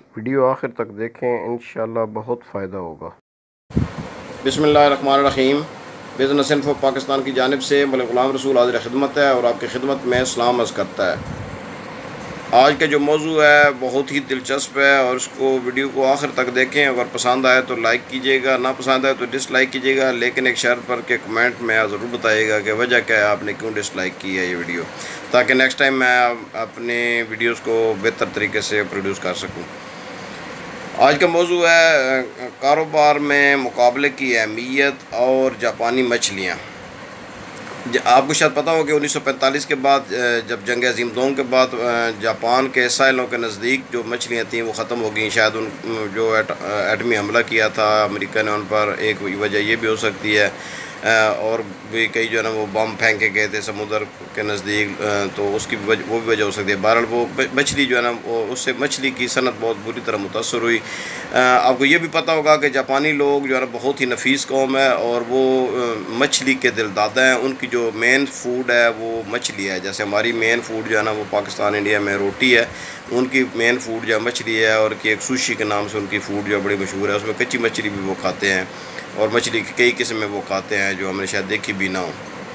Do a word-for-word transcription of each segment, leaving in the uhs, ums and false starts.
Video آخر تک دیکھیں، انشاءاللہ بہت فائدہ ہوگا۔ بسم اللہ الرحمن الرحیم۔ بزنس انفو پاکستان کی جانب سے ملک غلام رسول حاضر خدمت ہے اور آپ کی خدمت میں سلام عرض کرتا ہے۔ آج کا جو موضوع ہے بہت ہی دلچسپ ہے اور اس کو ویڈیو کو آخر تک دیکھیں۔ اگر پسند آئے تو لائک کیجیے گا، نہ پسند آئے تو ڈس لائک کیجیے گا، لیکن ایک شرط پر کہ کمنٹ میں ضرور بتائیے گا کہ وجہ کیا ہے آپ نے کیوں ڈس لائک کی ہے یہ ویڈیو، تاکہ نیکسٹ ٹائم میں اپنے ویڈیوز کو بہتر طریقے سے پروڈیوس کر سکوں۔ آج کا موضوع ہے کاروبار میں مقابلے کی اہمیت اور جاپانی مچھلیاں۔ آپ کو شاید پتہ ہو کہ انیس سو پینتالیس کے بعد جب جنگ عظیم دوم کے بعد جاپان کے ساحلوں کے نزدیک جو مچھلیاں تھیں وہ ختم ہو گئیں۔ شاید ان جو ایٹمی حملہ کیا تھا امریکہ نے ان پر، ایک وجہ یہ بھی ہو سکتی ہے، اور بھی کئی جو ہے نا وہ بم پھینکے گئے تھے سمندر کے نزدیک، تو اس کی وجہ وہ بھی وجہ ہو سکتی ہے۔ بہرحال وہ مچھلی جو ہے نا وہ اس سے مچھلی کی صنعت بہت بری طرح متاثر ہوئی۔ آپ کو یہ بھی پتہ ہوگا کہ جاپانی لوگ جو ہے نا بہت ہی نفیس قوم ہے اور وہ مچھلی کے دل دادا ہیں۔ ان کی جو مین فوڈ ہے وہ مچھلی ہے، جیسے ہماری مین فوڈ جو ہے نا وہ پاکستان انڈیا میں روٹی ہے، ان کی مین فوڈ جو ہے مچھلی ہے، اور کہ ایک سوشی کے نام سے ان کی فوڈ جو ہے بڑی مشہور ہے۔ اس میں کچی مچھلی بھی وہ کھاتے ہیں اور مچھلی کی کئی قسم میں وہ کھاتے ہیں جو ہم نے شاید دیکھی بھی نہ ہو۔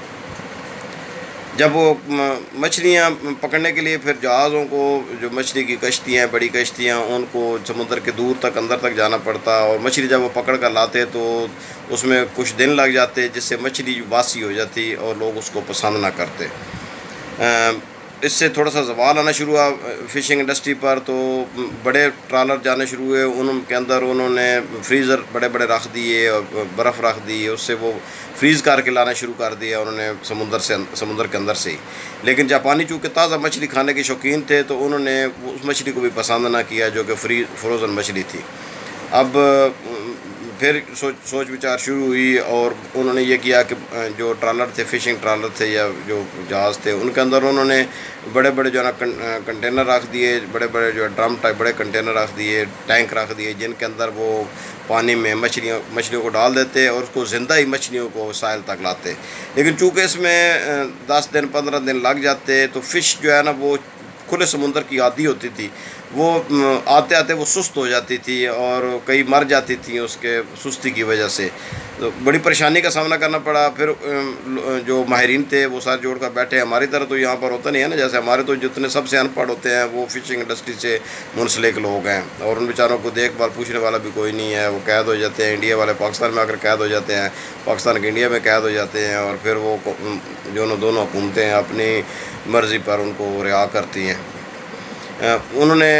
جب وہ مچھلیاں پکڑنے کے لیے پھر جہازوں کو، جو مچھلی کی کشتیاں، بڑی کشتیاں، ان کو سمندر کے دور تک اندر تک جانا پڑتا، اور مچھلی جب وہ پکڑ کر لاتے تو اس میں کچھ دن لگ جاتے، جس سے مچھلی باسی ہو جاتی اور لوگ اس کو پسند نہ کرتے۔ اس سے تھوڑا سا زوال آنا شروع ہوا فشنگ انڈسٹری پر، تو بڑے ٹرالر جانے شروع ہوئے، ان کے اندر انہوں نے فریزر بڑے بڑے رکھ دیے اور برف رکھ دی، اس سے وہ فریز کر کے لانا شروع کر دیا انہوں نے سمندر سے، سمندر کے اندر سے ہی۔ لیکن جاپانی چونکہ تازہ مچھلی کھانے کے شوقین تھے تو انہوں نے اس مچھلی کو بھی پسند نہ کیا جو کہ فری فروزن مچھلی تھی۔ اب پھر سوچ سوچ وچار شروع ہوئی اور انہوں نے یہ کیا کہ جو ٹرالر تھے، فشنگ ٹرالر تھے یا جو جہاز تھے، ان کے اندر انہوں نے بڑے بڑے جو ہے نا کنٹینر رکھ دیے، بڑے بڑے جو ہے ڈرم ٹائپ بڑے کنٹینر رکھ دیے، ٹینک رکھ دیے، جن کے اندر وہ پانی میں مچھلیوں مچھلیوں کو ڈال دیتے اور اس کو زندہ ہی مچھلیوں کو ساحل تک لاتے۔ لیکن چونکہ اس میں دس دن پندرہ دن لگ جاتے تو فش جو ہے نا وہ کھلے سمندر کی عادی ہوتی تھی، وہ آتے آتے وہ سست ہو جاتی تھی اور کئی مر جاتی تھیں اس کے سستی کی وجہ سے، تو بڑی پریشانی کا سامنا کرنا پڑا۔ پھر جو ماہرین تھے وہ ساتھ جوڑ کر بیٹھے۔ ہماری طرح تو یہاں پر ہوتا نہیں ہے نا، جیسے ہمارے تو جتنے سب سے ان پڑھ ہوتے ہیں وہ فشنگ انڈسٹری سے منسلک لوگ ہیں، اور ان بیچاروں کو دیکھ بھال پوچھنے والا بھی کوئی نہیں ہے، وہ قید ہو جاتے ہیں۔ انڈیا والے پاکستان میں آ کر قید ہو جاتے ہیں، پاکستان کے انڈیا میں قید ہو جاتے ہیں، اور پھر وہ جو دونوں حکومتیں اپنی مرضی پر ان کو رہا کرتی ہیں۔ انہوں نے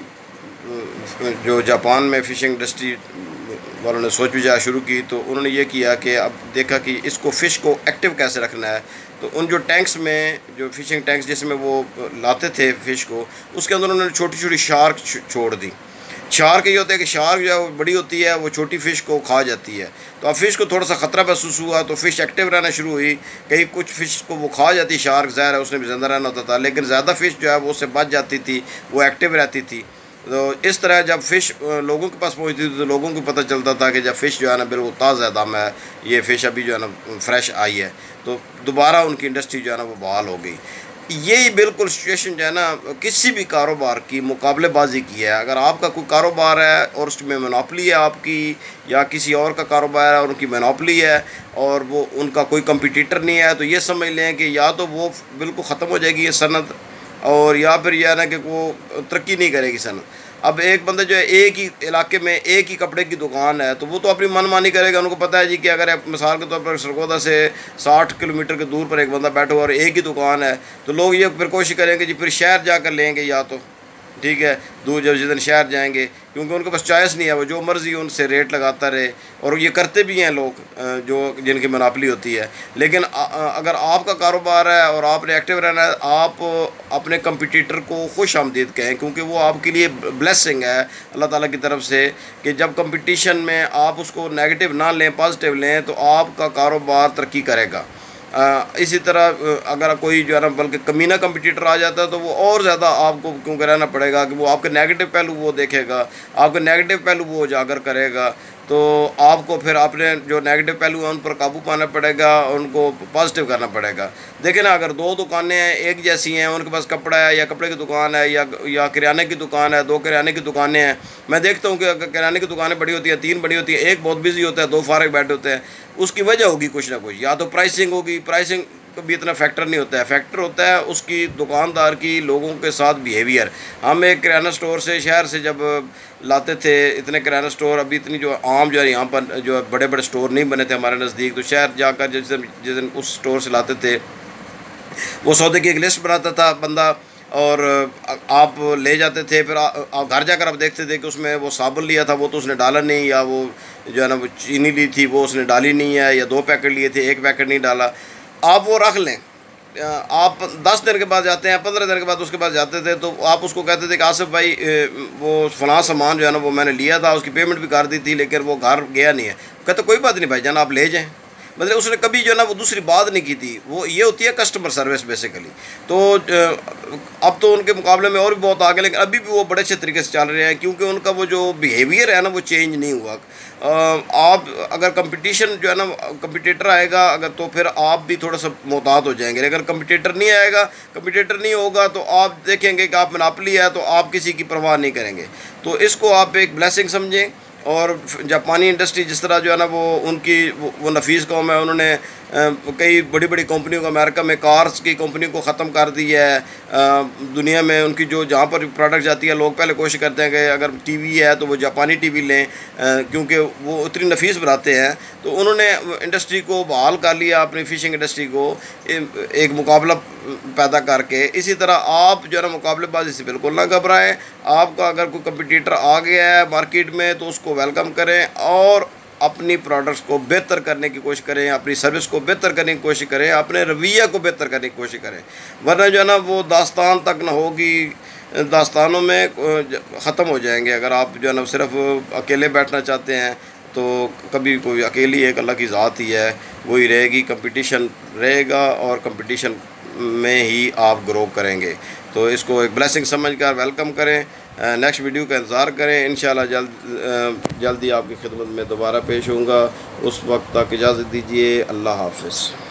جو جاپان میں فشنگ انڈسٹری والوں نے سوچ وچار شروع کی تو انہوں نے یہ کیا کہ اب دیکھا کہ اس کو فش کو ایکٹیو کیسے رکھنا ہے، تو ان جو ٹینکس میں، جو فشنگ ٹینکس جس میں وہ لاتے تھے فش کو، اس کے اندر انہوں نے چھوٹی چھوٹی شارک چھوڑ دی۔ شارک یہ ہوتا ہے کہ شارک جو ہے وہ بڑی ہوتی ہے، وہ چھوٹی فش کو کھا جاتی ہے، تو اب فش کو تھوڑا سا خطرہ محسوس ہوا تو فش ایکٹیو رہنا شروع ہوئی۔ کئی کچھ فش کو وہ کھا جاتی، شارک ظاہر ہے اس نے بھی زندہ رہنا ہوتا تھا، لیکن زیادہ فش جو ہے وہ اس سے بچ جاتی تھی، وہ ایکٹیو رہتی تھی۔ تو اس طرح جب فش لوگوں کے پاس پہنچتی تھی تو لوگوں کو پتہ چلتا تھا کہ جب فش جو ہے نا بالکل تازہ دم ہے، یہ فش ابھی جو ہے نا فریش آئی ہے، تو دوبارہ ان کی انڈسٹری جو ہے نا وہ بحال ہو گئی۔ یہی بالکل سچویشن جو ہے نا کسی بھی کاروبار کی مقابلے بازی کی ہے۔ اگر آپ کا کوئی کاروبار ہے اور اس میں مونوپلی ہے آپ کی، یا کسی اور کا کاروبار ہے اور ان کی مونوپلی ہے اور وہ ان کا کوئی کمپٹیٹر نہیں ہے، تو یہ سمجھ لیں کہ یا تو وہ بالکل ختم ہو جائے گی یہ صنعت، اور یا پھر یہ ہے نا کہ وہ ترقی نہیں کرے گی صنعت۔ اب ایک بندہ جو ہے ایک ہی علاقے میں ایک ہی کپڑے کی دکان ہے تو وہ تو اپنی من مانی کرے گا۔ ان کو پتہ ہے جی کہ اگر مثال کے طور پر سرگودا سے ساٹھ کلو میٹر کے دور پر ایک بندہ بیٹھا ہوا اور ایک ہی دکان ہے، تو لوگ یہ پھر کوشش کریں گے جی پھر شہر جا کر لیں گے، یا تو ٹھیک ہے دور جب جس دن شہر جائیں گے، کیونکہ ان کے پاس چوائس نہیں ہے، وہ جو مرضی ان سے ریٹ لگاتا رہے، اور یہ کرتے بھی ہیں لوگ جو جن کی مناپلی ہوتی ہے۔ لیکن اگر آپ کا کاروبار ہے اور آپ نے ایکٹیو رہنا ہے، آپ اپنے کمپٹیٹر کو خوش آمدید کہیں، کیونکہ وہ آپ کے لیے بلیسنگ ہے اللہ تعالیٰ کی طرف سے کہ جب کمپٹیشن میں آپ اس کو نیگیٹو نہ لیں، پازیٹیو لیں، تو آپ کا کاروبار ترقی کرے گا۔ اسی طرح اگر کوئی جو ہے نا بلکہ کمینہ کمپٹیٹر آ جاتا ہے تو وہ اور زیادہ آپ کو کیونکہ رہنا پڑے گا کہ وہ آپ کے نیگیٹو پہلو وہ دیکھے گا، آپ کے نیگیٹو پہلو وہ اجاگر کرے گا، تو آپ کو پھر اپنے جو نیگیٹو پہلو ہیں ان پر قابو پانا پڑے گا، ان کو پازیٹیو کرنا پڑے گا۔ دیکھیں نا، اگر دو دکانیں ہیں ایک جیسی ہیں، ان کے پاس کپڑا ہے یا کپڑے کی دکان ہے یا یا کرانے کی دکان ہے، دو کرانے کی دکانیں ہیں، میں دیکھتا ہوں کہ اگر کرانے کی دکانیں بڑی ہوتی ہیں، تین بڑی ہوتی ہیں، ایک بہت بزی ہوتا ہے، دو فارغ بیٹھے ہوتے ہیں، اس کی وجہ ہوگی کچھ نہ کچھ، یا تو پرائسنگ ہوگی، پرائسنگ بھی اتنا فیکٹر نہیں ہوتا ہے، فیکٹر ہوتا ہے اس کی دکاندار کی لوگوں کے ساتھ بیہیویئر۔ ہم ایک کرانہ سٹور سے شہر سے جب لاتے تھے، اتنے کرانہ سٹور ابھی اتنی جو عام جو ہے یہاں پر جو بڑے بڑے سٹور نہیں بنے تھے ہمارے نزدیک، تو شہر جا کر جس دن جس دن اس سٹور سے لاتے تھے، وہ سودے کی ایک لسٹ بناتا تھا بندہ اور آپ لے جاتے تھے، پھر آپ گھر جا کر آپ دیکھتے تھے کہ اس میں وہ صابن لیا تھا وہ تو اس نے ڈالا نہیں، یا وہ جو ہے نا وہ چینی لی تھی وہ اس نے ڈالی نہیں ہے، یا دو پیکٹ لیے تھے ایک پیکٹ نہیں ڈالا، آپ وہ رکھ لیں۔ آپ دس دن کے بعد جاتے ہیں، پندرہ دن کے بعد اس کے بعد جاتے تھے تو آپ اس کو کہتے تھے کہ آصف بھائی وہ فلاں سامان جو ہے نا وہ میں نے لیا تھا، اس کی پیمنٹ بھی کر دی تھی لیکن وہ گھر گیا نہیں ہے۔ کہتے کوئی بات نہیں بھائی جان، آپ لے جائیں۔ مطلب اس نے کبھی جو ہے نا وہ دوسری بات نہیں کی تھی، وہ یہ ہوتی ہے کسٹمر سروس بیسیکلی۔ تو اب تو ان کے مقابلے میں اور بھی بہت آگے، لیکن ابھی بھی وہ بڑے اچھے طریقے سے چل رہے ہیں کیونکہ ان کا وہ جو بیہیویئر ہے نا وہ چینج نہیں ہوا۔ آپ اگر کمپٹیشن جو ہے نا کمپٹیٹر آئے گا اگر تو پھر آپ بھی تھوڑا سا محتاط ہو جائیں گے، اگر کمپٹیٹر نہیں آئے گا کمپٹیٹر نہیں ہوگا تو آپ دیکھیں گے کہ آپ مناپلی ہے تو آپ کسی کی پرواہ نہیں کریں گے۔ تو اس کو آپ ایک بلیسنگ سمجھیں۔ اور جاپانی انڈسٹری جس طرح جو ہے نا وہ ان کی وہ نفیس قوم ہے، انہوں نے کئی بڑی بڑی کمپنیوں کو، امریکہ میں کارز کی کمپنیوں کو ختم کر دی ہے۔ دنیا میں ان کی جو جہاں پر پروڈکٹ جاتی ہے لوگ پہلے کوشش کرتے ہیں کہ اگر ٹی وی ہے تو وہ جاپانی ٹی وی لیں کیونکہ وہ اتنی نفیس بناتے ہیں۔ تو انہوں نے انڈسٹری کو بحال کر لیا، اپنی فشنگ انڈسٹری کو ایک مقابلہ پیدا کر کے۔ اسی طرح آپ جو ہے نا مقابلے بازی سے بالکل نہ گھبرائیں۔ آپ کا اگر کوئی کمپٹیٹر آ گیا ہے مارکیٹ میں تو اس کو ویلکم کریں اور اپنی پروڈکٹس کو بہتر کرنے کی کوشش کریں، اپنی سروس کو بہتر کرنے کی کوشش کریں، اپنے رویہ کو بہتر کرنے کی کوشش کریں، ورنہ جو ہے نا وہ داستان تک نہ ہوگی، داستانوں میں ختم ہو جائیں گے۔ اگر آپ جو ہے نا صرف اکیلے بیٹھنا چاہتے ہیں تو کبھی کوئی اکیلی ایک اللہ کی ذات ہی ہے، وہی رہے گی، کمپٹیشن رہے گا اور کمپٹیشن میں ہی آپ گرو کریں گے۔ تو اس کو ایک بلیسنگ سمجھ کر ویلکم کریں۔ نیکسٹ ویڈیو کا انتظار کریں، انشاءاللہ جلد جلدی آپ کی خدمت میں دوبارہ پیش ہوں گا۔ اس وقت تک اجازت دیجیے، اللہ حافظ۔